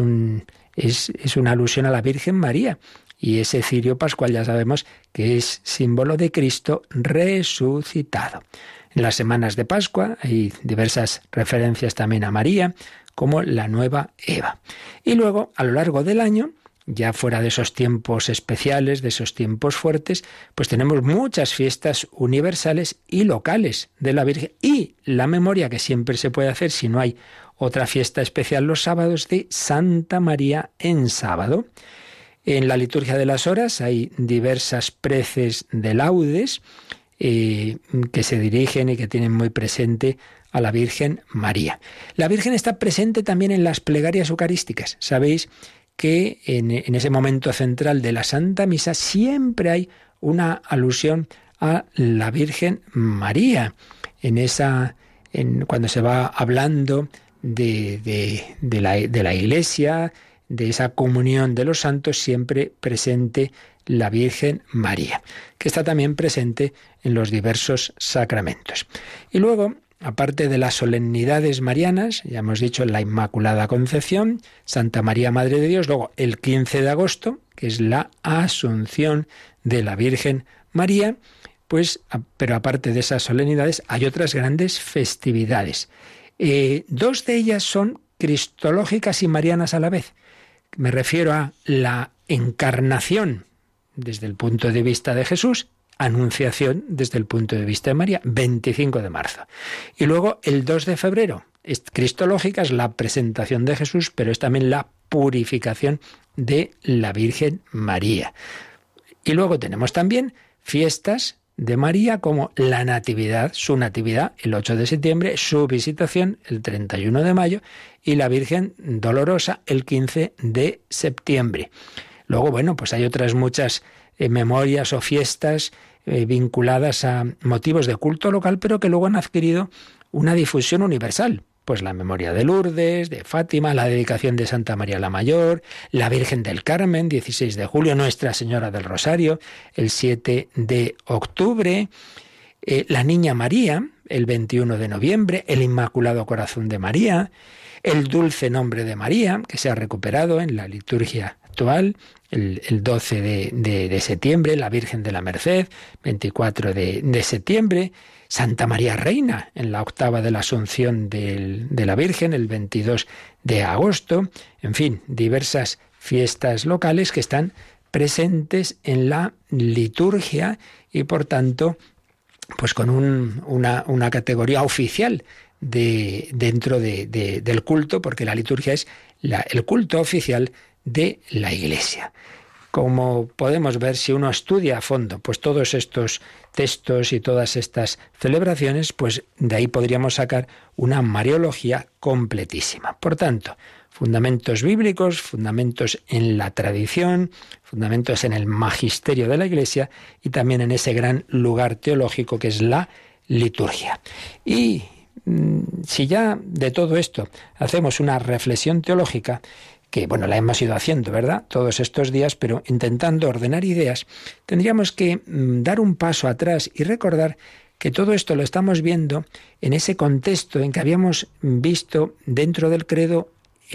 una alusión a la Virgen María. Y ese cirio pascual ya sabemos que es símbolo de Cristo resucitado. En las semanas de Pascua hay diversas referencias también a María, como la nueva Eva. Y luego, a lo largo del año, ya fuera de esos tiempos especiales, de esos tiempos fuertes, pues tenemos muchas fiestas universales y locales de la Virgen. Y la memoria que siempre se puede hacer, si no hay otra fiesta especial los sábados, de Santa María en sábado. En la liturgia de las horas hay diversas preces de laudes que se dirigen y que tienen muy presente a la Virgen María. La Virgen está presente también en las plegarias eucarísticas. Sabéis que en ese momento central de la Santa Misa siempre hay una alusión a la Virgen María. Cuando se va hablando de la Iglesia, de esa comunión de los santos, siempre presente la Virgen María, que está también presente en los diversos sacramentos. Y luego, aparte de las solemnidades marianas, ya hemos dicho la Inmaculada Concepción, Santa María Madre de Dios, luego el 15 de agosto, que es la Asunción de la Virgen María, pero aparte de esas solemnidades hay otras grandes festividades. 2 de ellas son cristológicas y marianas a la vez. Me refiero a la encarnación desde el punto de vista de Jesús, anunciación desde el punto de vista de María, 25 de marzo. Y luego el 2 de febrero, cristológica, es la presentación de Jesús, pero es también la purificación de la Virgen María. Y luego tenemos también fiestas de María como la Natividad, su Natividad el 8 de septiembre, su Visitación el 31 de mayo y la Virgen Dolorosa el 15 de septiembre. Luego, pues hay otras muchas memorias o fiestas vinculadas a motivos de culto local, pero que luego han adquirido una difusión universal. Pues la memoria de Lourdes, de Fátima, la dedicación de Santa María la Mayor, la Virgen del Carmen, 16 de julio, Nuestra Señora del Rosario, el 7 de octubre, la Niña María, el 21 de noviembre, el Inmaculado Corazón de María, el Dulce Nombre de María, que se ha recuperado en la liturgia actual, el 12 de septiembre, la Virgen de la Merced, 24 de septiembre, Santa María Reina, en la octava de la Asunción de la Virgen, el 22 de agosto. En fin, diversas fiestas locales que están presentes en la liturgia y, por tanto, pues con una categoría oficial dentro del culto, porque la liturgia es el culto oficial de la Iglesia. Como podemos ver, si uno estudia a fondo pues todos estos textos y todas estas celebraciones, pues de ahí podríamos sacar una mariología completísima. Por tanto, fundamentos bíblicos, fundamentos en la tradición, fundamentos en el magisterio de la Iglesia y también en ese gran lugar teológico que es la liturgia. Y si ya de todo esto hacemos una reflexión teológica, que bueno, la hemos ido haciendo, ¿verdad?, todos estos días, pero intentando ordenar ideas, tendríamos que dar un paso atrás y recordar que todo esto lo estamos viendo en ese contexto en que habíamos visto dentro del credo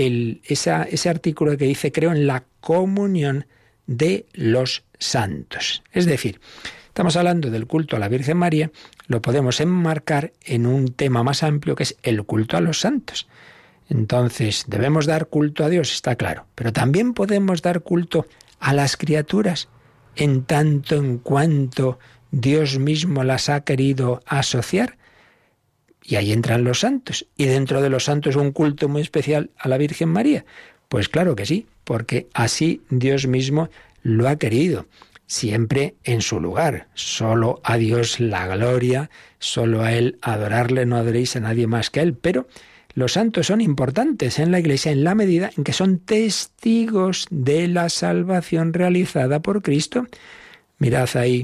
ese artículo que dice: creo en la comunión de los santos. Es decir, estamos hablando del culto a la Virgen María, lo podemos enmarcar en un tema más amplio que es el culto a los santos. Entonces, debemos dar culto a Dios, está claro, pero también podemos dar culto a las criaturas, en tanto en cuanto Dios mismo las ha querido asociar. Y ahí entran los santos. Y dentro de los santos un culto muy especial a la Virgen María. Pues claro que sí, porque así Dios mismo lo ha querido. Siempre en su lugar. Solo a Dios la gloria, solo a Él adorarle, no adoréis a nadie más que a Él. Pero los santos son importantes en la Iglesia en la medida en que son testigos de la salvación realizada por Cristo. Mirad ahí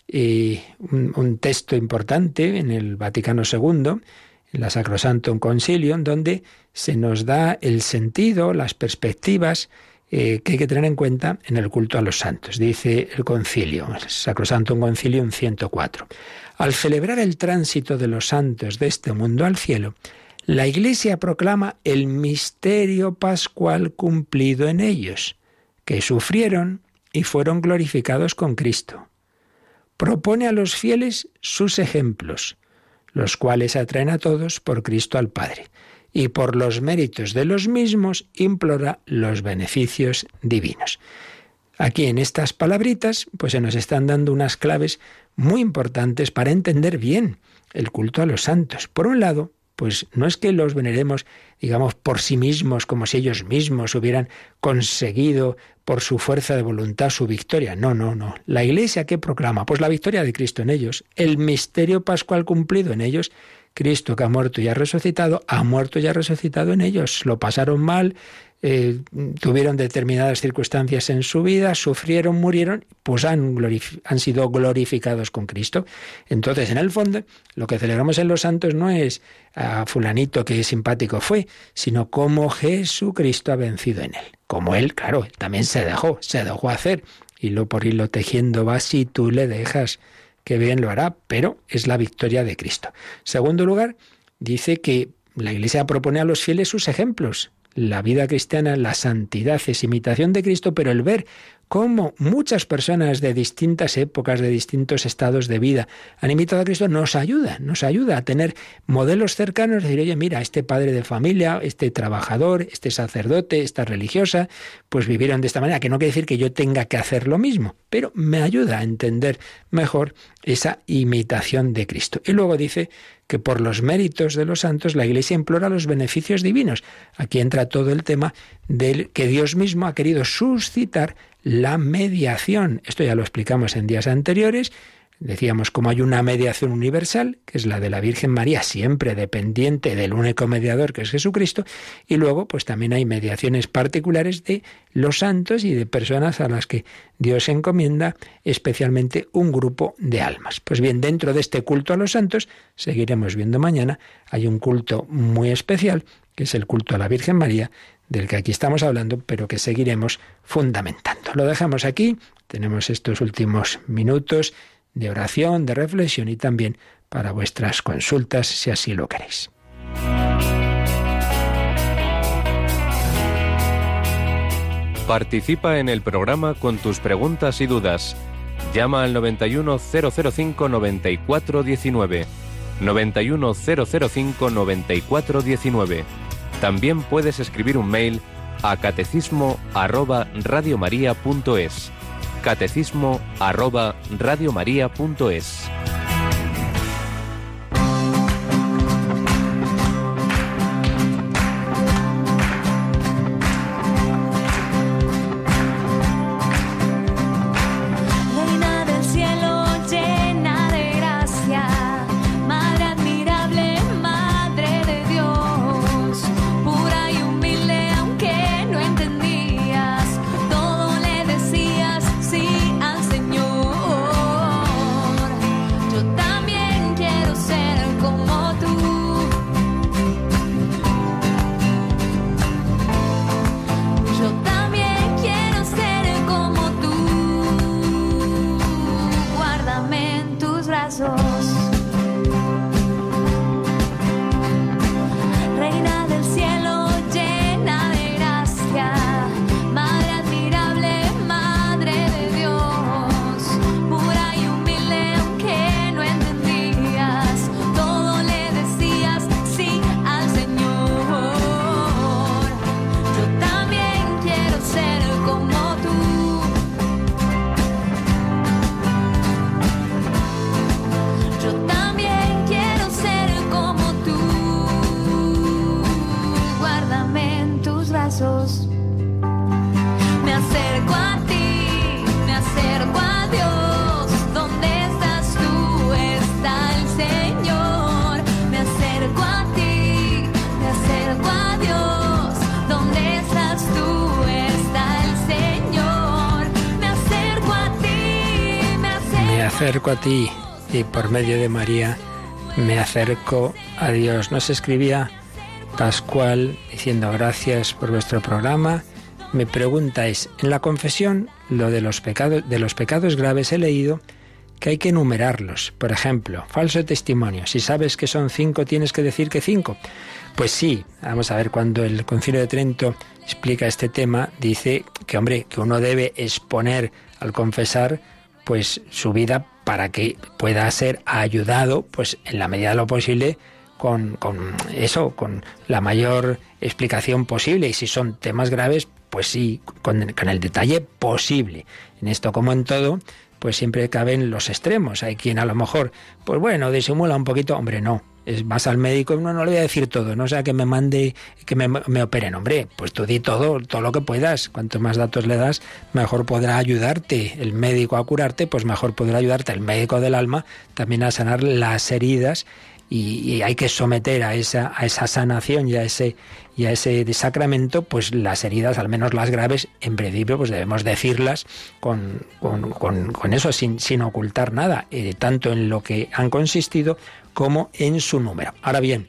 un texto importante en el Vaticano II, en la Sacrosanctum Concilium, donde se nos da el sentido, las perspectivas que hay que tener en cuenta en el culto a los santos. Dice el concilio, el Sacrosanctum Concilium 104. Al celebrar el tránsito de los santos de este mundo al cielo, la Iglesia proclama el misterio pascual cumplido en ellos, que sufrieron y fueron glorificados con Cristo. Propone a los fieles sus ejemplos, los cuales atraen a todos por Cristo al Padre, y por los méritos de los mismos implora los beneficios divinos. Aquí en estas palabritas pues se nos están dando unas claves muy importantes para entender bien el culto a los santos. Por un lado, pues no es que los veneremos, digamos, por sí mismos, como si ellos mismos hubieran conseguido por su fuerza de voluntad su victoria. No, no, no. La Iglesia, ¿qué proclama? Pues la victoria de Cristo en ellos, el misterio pascual cumplido en ellos. Cristo, que ha muerto y ha resucitado en ellos. Lo pasaron mal, tuvieron determinadas circunstancias en su vida, sufrieron, murieron, pues han sido glorificados con Cristo. Entonces, en el fondo, lo que celebramos en los santos no es a fulanito que simpático fue, sino cómo Jesucristo ha vencido en él. Como él, claro, también se dejó hacer. Hilo por hilo tejiendo va, si tú le dejas, que bien lo hará, pero es la victoria de Cristo. Segundo lugar, dice que la Iglesia propone a los fieles sus ejemplos. La vida cristiana, la santidad es imitación de Cristo, pero el ver cómo muchas personas de distintas épocas, de distintos estados de vida han imitado a Cristo, nos ayuda a tener modelos cercanos, decir, oye, mira, este padre de familia, este trabajador, este sacerdote, esta religiosa, pues vivieron de esta manera, que no quiere decir que yo tenga que hacer lo mismo, pero me ayuda a entender mejor esa imitación de Cristo. Y luego dice que por los méritos de los santos la Iglesia implora los beneficios divinos. Aquí entra todo el tema del que Dios mismo ha querido suscitar la mediación. Esto ya lo explicamos en días anteriores. Decíamos cómo hay una mediación universal, que es la de la Virgen María, siempre dependiente del único mediador, que es Jesucristo, y luego pues también hay mediaciones particulares de los santos y de personas a las que Dios encomienda especialmente un grupo de almas. Pues bien, dentro de este culto a los santos, seguiremos viendo mañana, hay un culto muy especial, que es el culto a la Virgen María, del que aquí estamos hablando, pero que seguiremos fundamentando. Lo dejamos aquí, tenemos estos últimos minutos de oración, de reflexión y también para vuestras consultas, si así lo queréis. Participa en el programa con tus preguntas y dudas. Llama al 91005-9419. 91005-9419. También puedes escribir un mail a catecismo@radiomaria.es. catecismo@radiomaria.es. Reina del cielo, llena de gracia, Madre admirable, Madre de Dios, pura y humilde, aunque no entendías, todo le decías sí al Señor. pasos. Me acerco a ti, me acerco a Dios. ¿Dónde estás tú? Está el Señor. Me acerco a ti, me acerco a Dios. ¿Dónde estás tú? Está el Señor. Me acerco a ti, me acerco a ti y por medio de María me acerco a Dios. Nos escribía Pascual diciendo: gracias por vuestro programa. Mi pregunta es, en la confesión, lo de los pecados graves he leído que hay que enumerarlos. Por ejemplo, falso testimonio. Si sabes que son 5, ¿tienes que decir que 5? Pues sí. Vamos a ver, cuando el Concilio de Trento explica este tema, dice que, hombre, que uno debe exponer al confesar pues su vida para que pueda ser ayudado, pues en la medida de lo posible, con la mayor explicación posible. Y si son temas graves, pues sí, con el detalle posible. En esto, como en todo, pues siempre caben los extremos. Hay quien a lo mejor, pues bueno, disimula un poquito. Hombre, no. Vas al médico, no le voy a decir todo, no sea que me mande, que me operen. Hombre, pues tú di todo lo que puedas. Cuanto más datos le das, mejor podrá ayudarte el médico a curarte, pues mejor podrá ayudarte el médico del alma también a sanar las heridas. Y hay que someter a esa sanación y a ese sacramento, pues las heridas, al menos las graves, en principio, pues debemos decirlas con eso, sin ocultar nada, tanto en lo que han consistido como en su número. Ahora bien,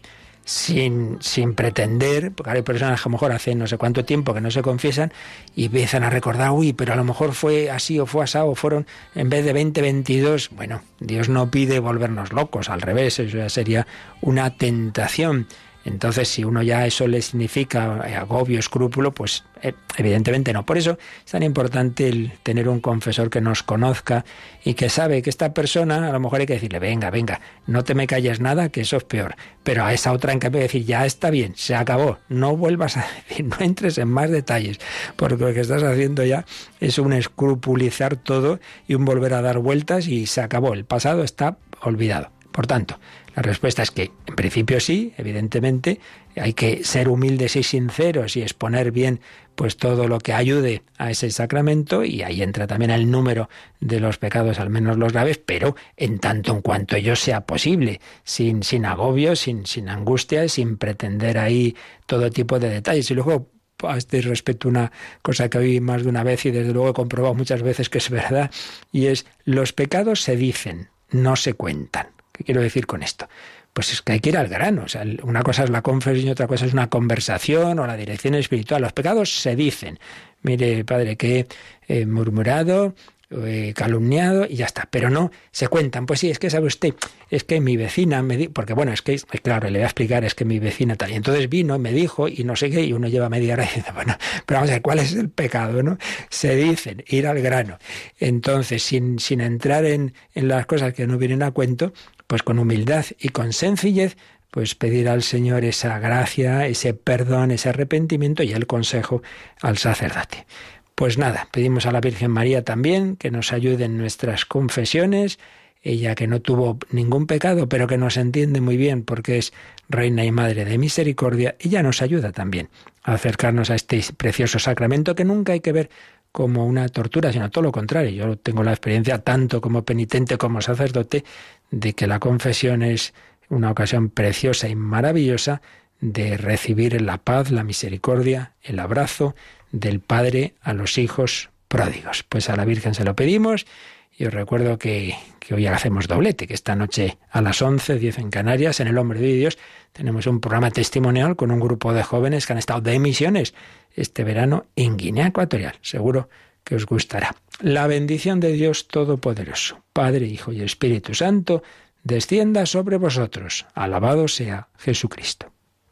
sin pretender, porque hay personas que a lo mejor hace no sé cuánto tiempo que no se confiesan y empiezan a recordar, pero a lo mejor fue así o fue asado, o fueron en vez de 20, 22. Bueno, Dios no pide volvernos locos, al revés, eso ya sería una tentación. Entonces, si uno ya eso le significa agobio, escrúpulo, pues evidentemente no. Por eso es tan importante el tener un confesor que nos conozca y que sabe que esta persona, a lo mejor hay que decirle, venga, no te me calles nada, que eso es peor. Pero a esa otra, en cambio, decir, ya está bien, se acabó, no vuelvas a decir, no entres en más detalles, porque lo que estás haciendo ya es un escrupulizar todo y un volver a dar vueltas y se acabó, el pasado está olvidado. Por tanto, la respuesta es que, en principio sí, evidentemente, hay que ser humildes y sinceros y exponer bien pues todo lo que ayude a ese sacramento, y ahí entra también el número de los pecados, al menos los graves, pero en tanto en cuanto ello sea posible, sin agobio, sin angustia, sin pretender ahí todo tipo de detalles. Y luego, a este respecto, una cosa que oí más de una vez y desde luego he comprobado muchas veces que es verdad, y es: los pecados se dicen, no se cuentan. ¿Qué quiero decir con esto? Pues es que hay que ir al grano. O sea, una cosa es la confesión y otra cosa es una conversación o la dirección espiritual. Los pecados se dicen. Mire, padre, que he murmurado, calumniado y ya está. Pero no se cuentan. Pues sí, es que sabe usted, es que mi vecina me dijo, porque bueno, es que, claro, le voy a explicar, es que mi vecina tal. Y entonces vino y me dijo y no sé qué, y uno lleva media hora y dice, bueno, pero vamos a ver, ¿cuál es el pecado, no? Se dicen, ir al grano. Entonces, sin entrar en las cosas que no vienen a cuento, pues con humildad y con sencillez, pues pedir al Señor esa gracia, ese perdón, ese arrepentimiento y el consejo al sacerdote. Pues nada, pedimos a la Virgen María también que nos ayude en nuestras confesiones, ella que no tuvo ningún pecado, pero que nos entiende muy bien porque es Reina y Madre de Misericordia, ella nos ayuda también a acercarnos a este precioso sacramento que nunca hay que ver como una tortura, sino todo lo contrario. Yo tengo la experiencia, tanto como penitente como sacerdote, de que la confesión es una ocasión preciosa y maravillosa de recibir la paz, la misericordia, el abrazo del Padre a los hijos pródigos. Pues a la Virgen se lo pedimos, y os recuerdo que hoy hacemos doblete, que esta noche a las 11:10 en Canarias, en El Hombre de Dios, tenemos un programa testimonial con un grupo de jóvenes que han estado de misiones este verano en Guinea Ecuatorial. Seguro que os gustará. La bendición de Dios Todopoderoso, Padre, Hijo y Espíritu Santo, descienda sobre vosotros. Alabado sea Jesucristo.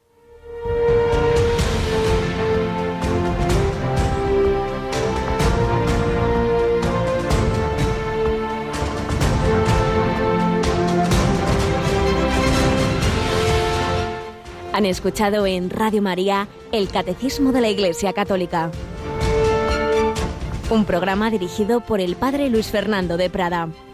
Han escuchado en Radio María el Catecismo de la Iglesia Católica, un programa dirigido por el Padre Luis Fernando de Prada.